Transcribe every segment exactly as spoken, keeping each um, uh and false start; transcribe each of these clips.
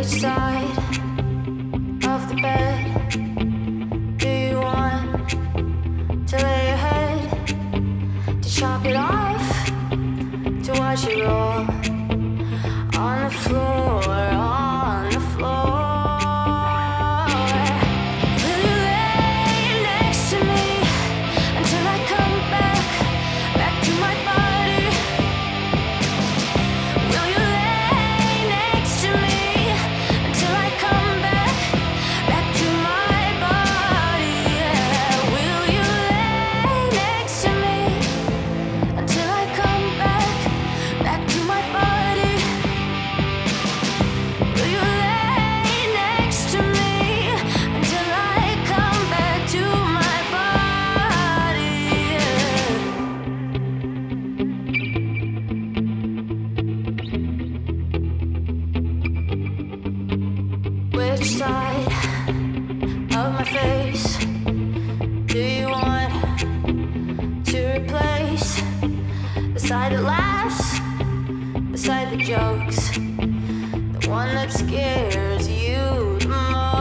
side of the bed do you want to lay your head? To chop it off? To watch it roll on the floor, on the floor? Will you lay next to me until I come back, back to my body? Will you lay next to me until I come back, back to my body? Yeah. Will you lay next to me until I come back, back to my body? Will you lay next to me until I come back to my body? Yeah. Which side of my face do you want to replace? The side that laughs, the side that jokes, the one that scares you the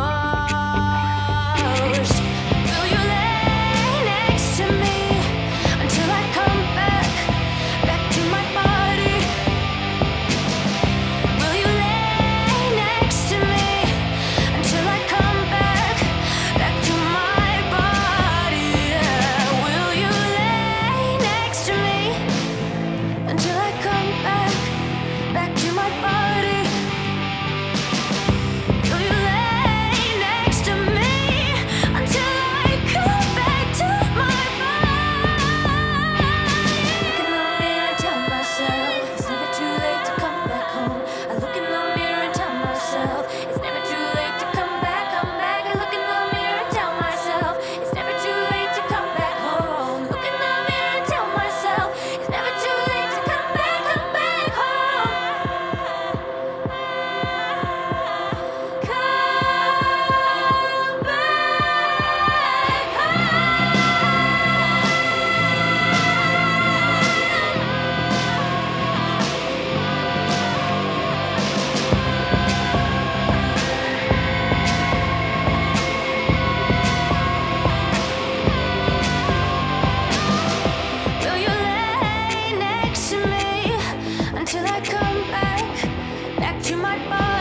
most. Will you lay next to me until I come back, back to my body? Will you lay next to me until I come back, back to my body? Yeah. Will you lay next to me until I come back, back to my body? Will you lay next to me until I come back to my body? Look in the mirror and tell myself it's never too late to come back home. I look in the mirror and tell myself it's never too late to come back, come back. I look in the mirror and tell myself it's never too late to come back home. Look in the mirror and tell myself it's never too late to come back, come back home. Come back Will you lay next to me until I come back, back to my body?